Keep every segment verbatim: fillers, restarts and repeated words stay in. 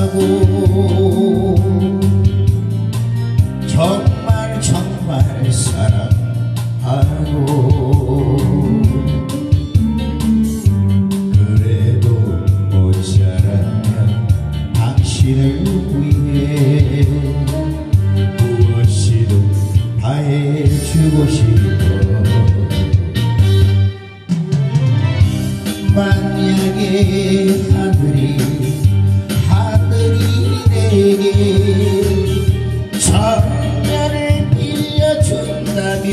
사랑하고 정말 정말 사랑하고 그래도 모자라면 당신을 위해 무엇이든 다 해주고 싶어. 만약에 하늘이 하늘이 내게 천년을 빌려준다면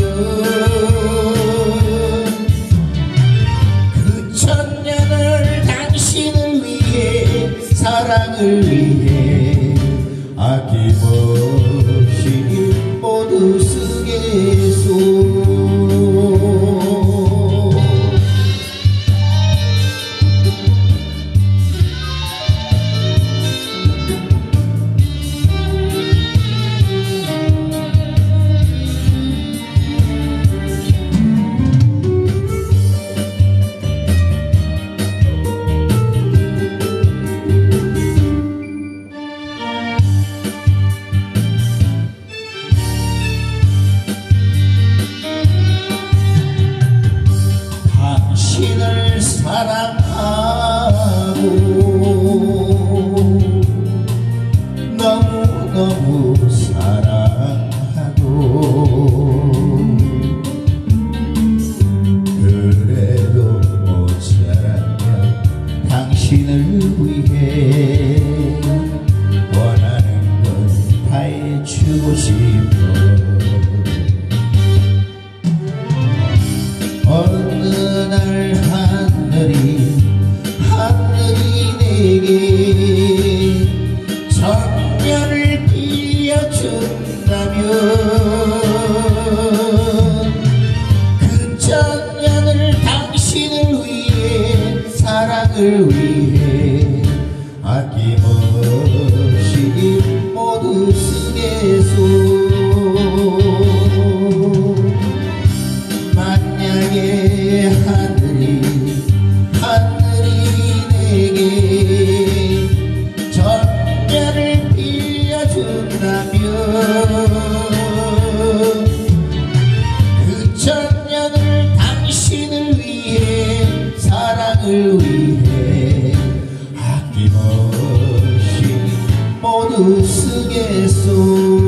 그 천년을 당신을 위해 사랑을 위해 아낌없이 모두 쓰겠소. 당신을 사랑하고 너무너무 사랑하고 그래도 모자라면 당신을 위해 원하는 걸 다 해주고 싶어. 어느 날 하늘이 하늘이 내게 천년을 빌려준다면 그 천년을 당신을 위해 사랑을 위해 아낌없이 모두 쓰겠소. 만약에 하늘이 하늘이 내게 천년을 빌려준다면 그 천년을 당신을 위해 사랑을 위해 아낌없이 모두 쓰겠소.